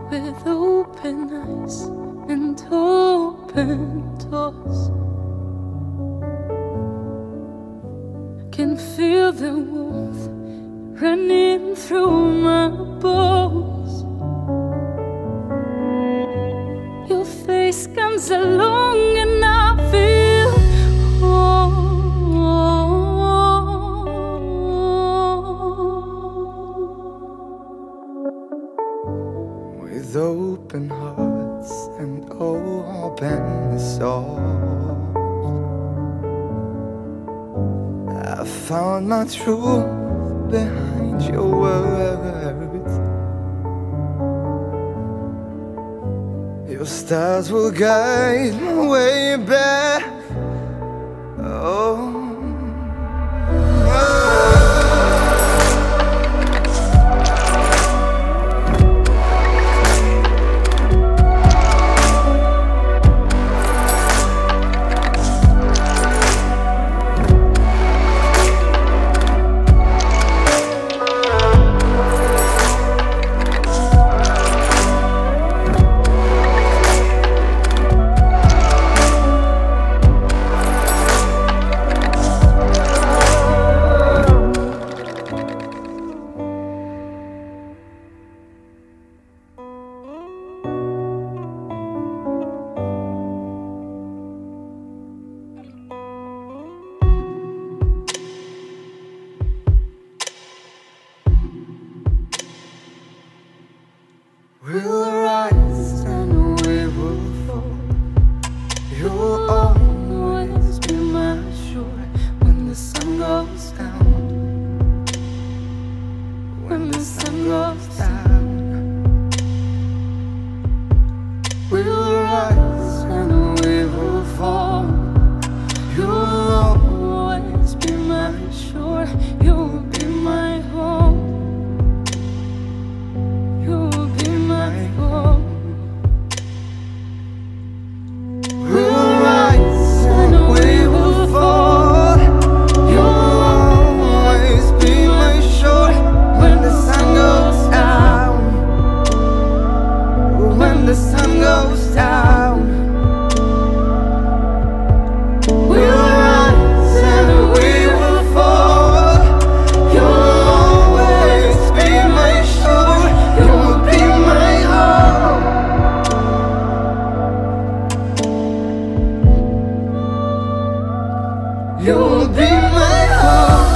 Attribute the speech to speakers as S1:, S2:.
S1: with open eyes and open doors. Can feel the warmth running through my bones. Your face comes along and I feel home.
S2: With open hearts and open souls, I found my truth behind your words. Your stars will guide my way back. Oh. We'll rise and we will fall. You'll always be my shore when the sun goes down. When the sun goes down, we'll rise and we will fall. You'll always be my shore. You'll be my home. The sun goes down, we'll rise and we will fall. You'll always be my shore. You'll be my home. You'll be my home.